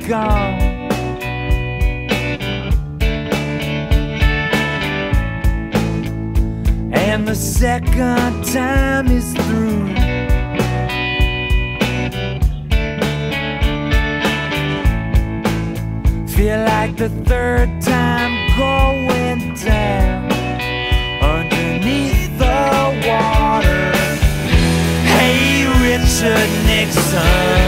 gone. And the second time is through. Feel like the third time going down underneath the water. Hey, Richard Nixon.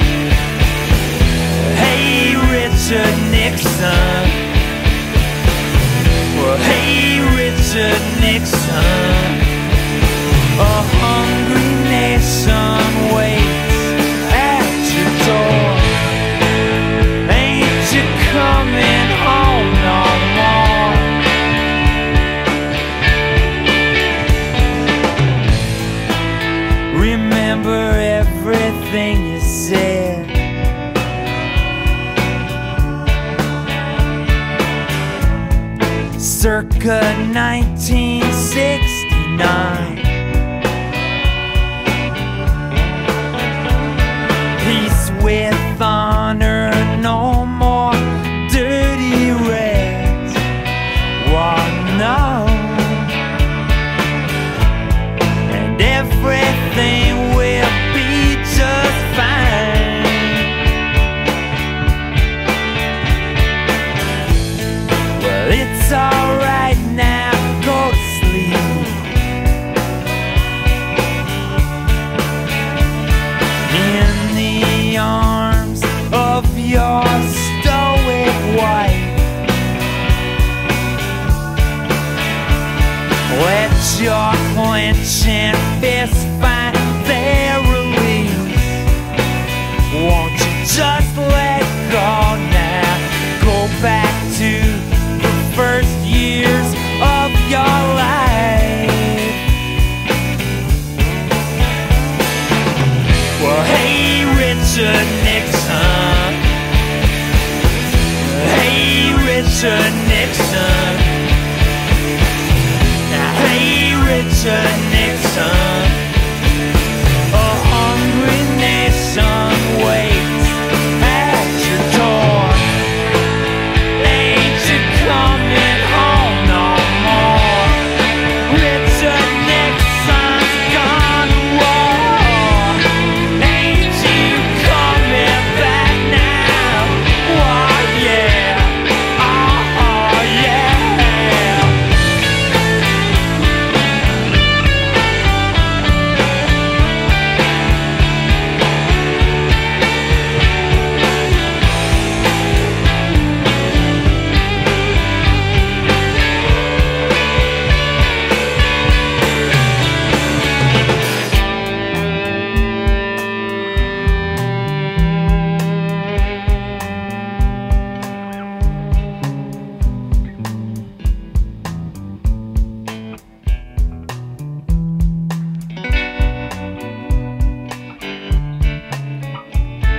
Hey, Richard Nixon. Well, hey, Richard Nixon. A hungry nation waits at your door. Ain't you coming home no more? Remember everything you said. Circa 1969. Peace with honor, no more dirty reds. Well, no. And everything will be just fine. Well, it's alright now, go to sleep. In the arms of your stoic wife. Let your clenching fist find their release. Won't you just let go now? Go back to the first years of your life. Well, hey, Richard Nixon. Hey, Richard Nixon. Now, hey, Richard Nixon. A hungry nation waits at your door. Ain't you coming home no more? Richard Nixon's gone to war. Ain't you coming back now? Oh yeah, oh yeah.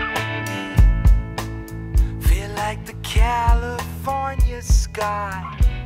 Feel like the California sky